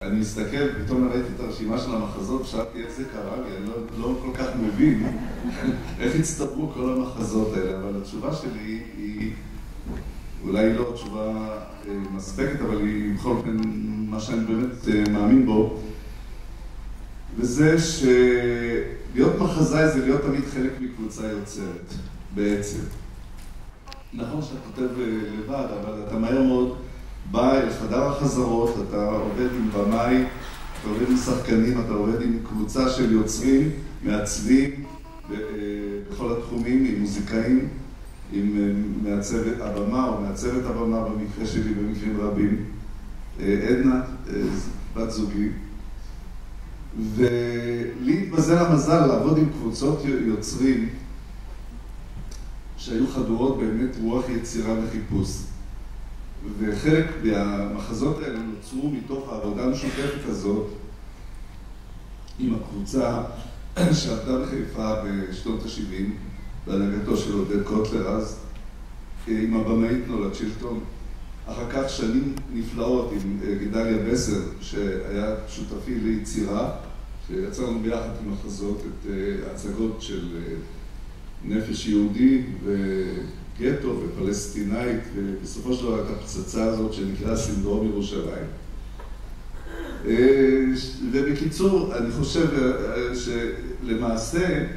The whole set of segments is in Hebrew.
אני מסתכל, פתאום ראיתי את הרשימה של המחזות, ושאלתי איך זה קרה לי, אני לא כל כך מבין איך הצטברו כל המחזות האלה, אבל התשובה שלי היא אולי לא תשובה מספקת, אבל היא בכל אופן מה שאני באמת מאמין בו, וזה שלהיות מחזאי זה להיות תמיד חלק מקבוצה יוצרת, בעצם. נכון שאתה כותב לבד, אבל אתה מהר מאוד בא אל חדר החזרות, אתה עובד עם במאי, אתה עובד עם שחקנים, אתה עובד עם קבוצה של יוצרים, מעצבים בכל התחומים, עם מוזיקאים, עם מעצבת הבמה או מעצבת הבמה במקרה שלי, במקרים רבים, עדנה, בת זוגי. ולי התמזל המזל לעבוד עם קבוצות יוצרים שהיו חדורות באמת רוח יצירה וחיפוש. וחלק מהמחזות האלה נוצרו מתוך העבודה המשותפת הזאת עם הקבוצה שעבדה בחיפה בשנות ה-70, בהנהגתו של עודד קוטלר אז, עם הבמאית נולד שילטון. אחר כך שנים נפלאות עם גדליה בסר, שהיה שותפי ליצירה, שיצרנו ביחד עם מחזות את ההצגות של נפש יהודי וגטו ופלסטינאית, ובסופו של דבר את הפצצה הזאת שנקרא סינדרום ירושלים. ובקיצור, אני חושב שלמעשה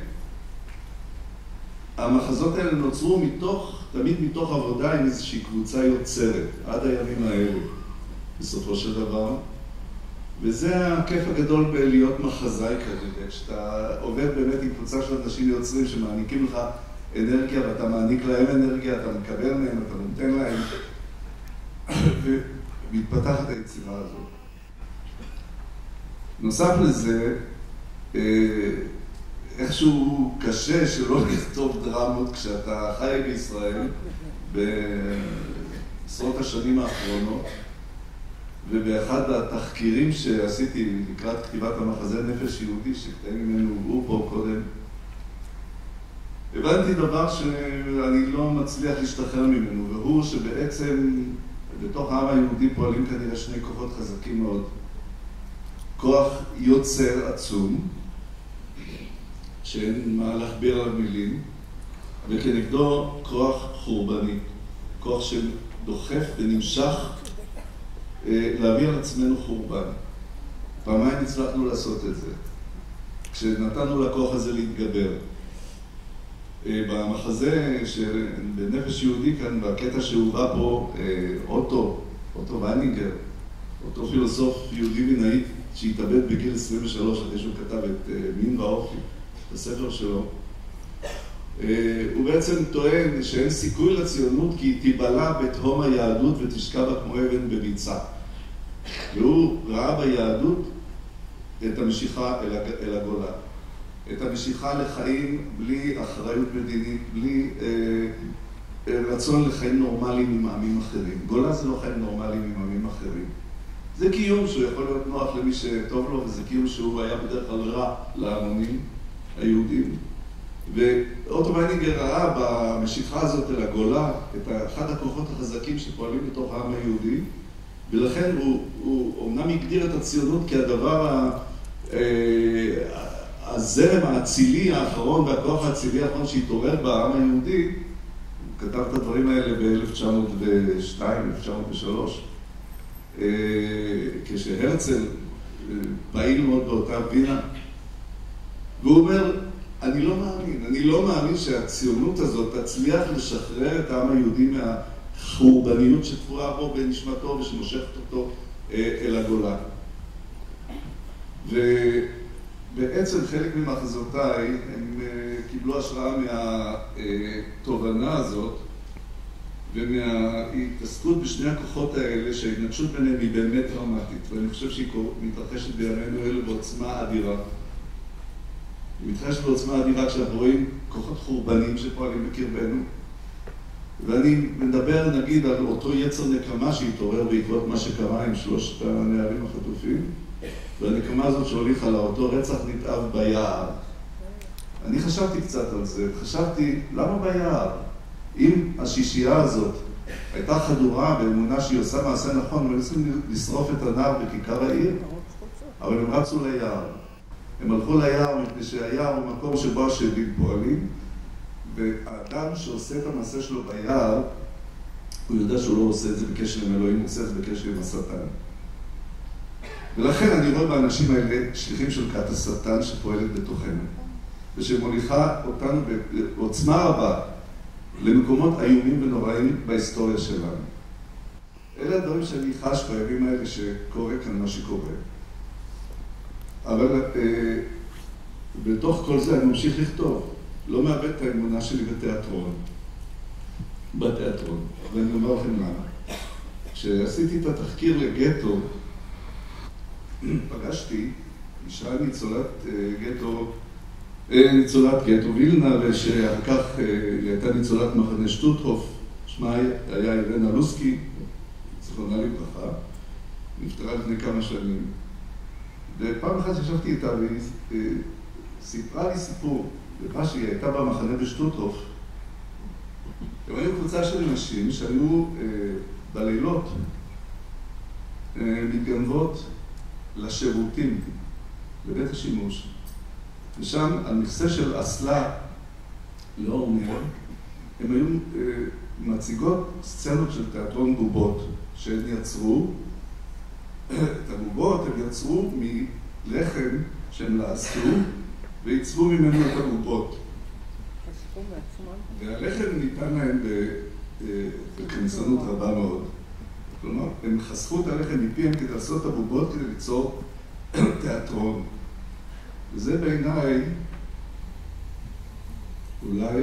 המחזות האלה נוצרו תמיד מתוך עבודה עם איזושהי קבוצה יוצרת, עד הימים האלה, בסופו של דבר. וזה הכיף הגדול בלהיות מחזאי כזה, שאתה עובד באמת עם קבוצה של אנשים יוצרים שמעניקים לך אנרגיה, ואתה מעניק להם אנרגיה, אתה מקבל מהם, אתה נותן להם, ומתפתחת היצירה הזאת. נוסף לזה, איכשהו קשה שלא לכתוב דרמות כשאתה חי בישראל בעשרות השנים האחרונות, ובאחד התחקירים שעשיתי לקראת כתיבת המחזה נפש יהודי, שקטעים ממנו הובאו פה קודם, הבנתי דבר שאני לא מצליח להשתחרר ממנו, והוא שבעצם בתוך העם היהודי פועלים כנראה שני כוחות חזקים מאוד. כוח יוצר עצום, שאין מה להכביר על המילים, וכנגדו כוח חורבני, כוח שדוחף ונמשך להביא על עצמנו חורבן. פעמיים הצלחנו לעשות את זה, כשנתנו לכוח הזה להתגבר. במחזה בנפש יהודי כאן, בקטע שהובא פה, אוטו ויינינגר, אותו פילוסוף יהודי וינאי שהתאבד בגיל 23 אחרי שהוא כתב את מין ואופי, בספר שלו, הוא בעצם טוען שאין סיכוי לציונות כי היא תיבלע בתהום היהדות ותשקע בה כמו אבן בביצה. והוא ראה ביהדות את המשיכה אל הגולה. את המשיכה לחיים בלי אחריות מדינית, בלי רצון לחיים נורמליים עם עמים אחרים. גולה זה לא חיים נורמליים עם עמים אחרים. זה קיום שהוא יכול להיות נוח למי שטוב לו, וזה קיום שהוא היה בדרך כלל רע להמונים היהודים. ואוטו ויינינגר ראה במשיכה הזאת אל הגולה את אחד הכוחות החזקים שפועלים בתוך העם היהודי, ולכן הוא אומנם הגדיר את הציונות כהדבר הזרם האצילי האחרון והכוח האצילי האחרון שהתעורר בעם היהודי. הוא כתב את הדברים האלה ב-1902, 1903, כשהרצל פעיל מאוד באותה וינה, והוא אומר, אני לא מאמין שהציונות הזאת תצליח לשחרר את העם היהודי מהחורבניות שתפורה בו בנשמתו ושמושכת אותו אל הגולה. ובעצם חלק ממחזותיי הם קיבלו השראה מהתובנה הזאת ומההתעסקות בשני הכוחות האלה, שההתנגשות ביניהם היא באמת דרמטית, ואני חושב שהיא מתרחשת בימינו אלה בעוצמה אדירה. היא מתרחשת בעוצמה אדירה כשאנחנו רואים כוחות חורבנים שפועלים בקרבנו, ואני מדבר נגיד על אותו יצר נקמה שהתעורר בעקבות מה שקרה עם שלושת הנערים החטופים, והנקמה הזאת שהוליכה לאותו רצח נתעב ביער. אני חשבתי קצת על זה, חשבתי, למה ביער? אם השישייה הזאת הייתה חדורה באמונה שהיא עושה מעשה נכון, וניסים לשרוף את הנער בכיכר העיר, אבל הם רצו ליער. הם הלכו ליער מפני שהיער הוא מקום שבו השדים פועלים, והאדם שעושה את המעשה שלו ביער, הוא יודע שהוא לא עושה את זה בקשר עם אלוהים, הוא עושה את זה בקשר עם השטן. ולכן אני רואה באנשים האלה שליחים של כת השטן שפועלת בתוכנו, ושמוליכה אותנו בעוצמה רבה למקומות איומים ונוראים בהיסטוריה שלנו. אלה הדברים שאני חש בימים האלה שקורה כאן מה שקורה. אבל בתוך כל זה אני ממשיך לכתוב. לא מאבד את האמונה שלי בתיאטרון. ואני אומר לכם למה. כשעשיתי את התחקיר לגטו, פגשתי אישה ניצולת גטו וילנה, ושאחר כך היא הייתה ניצולת מחנה שטוטהוף, שמה היה אירנה לוסקי, זכרונה לברכה, נפטרה לפני כמה שנים. ופעם אחת ישבתי איתה והיא סיפרה לי סיפור, ומה שהיא הייתה במחנה בשטוטהוף. הם היו קבוצה של נשים שהיו בלילות מתגנבות לשירותים, לבית השימוש. ושם, על מכסה של אסלה, לאור נר, הם היו מציגות סצנות של תיאטרון בובות, שהן יצרו, את הבובות הם יצרו מלחם שהם לעשו, ועיצבו ממנו את הבובות. והלחם ניתן להם בכניסנות רבה מאוד. כלומר, הם חסכו את הלחם מפיהם כדי לעשות את הבובות, כדי ליצור תיאטרון. וזה בעיניי אולי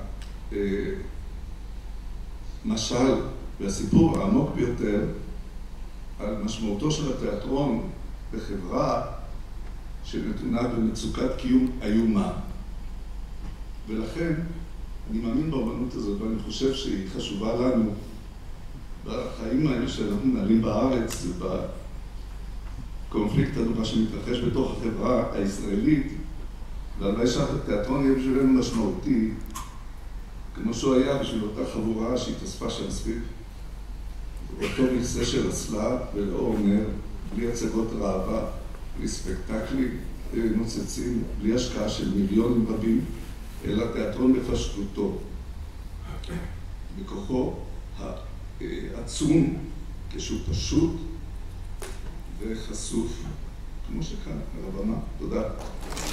המשל והסיפור העמוק ביותר על משמעותו של התיאטרון בחברה שנתונה במצוקת קיום איומה. ולכן אני מאמין באמנות הזאת, ואני חושב שהיא חשובה לנו בחיים האלה שאנחנו מנהלים בארץ ובקונפליקט הנורא שמתרחש בתוך החברה הישראלית, והלוואי שהתיאטרון יהיה בשבילנו משמעותי, כמו שהוא היה בשביל אותה חבורה שהתאספה שם סביב אותו מכסה של אסלה ולאור נר, בלי הצגות ראווה, בלי ספקטקלים נוצצים, בלי השקעה של מיליונים רבים, אלא תיאטרון בפשטותו, בכוחו העצום, כשהוא פשוט וחשוף, כמו שכאן, על הבמה. תודה.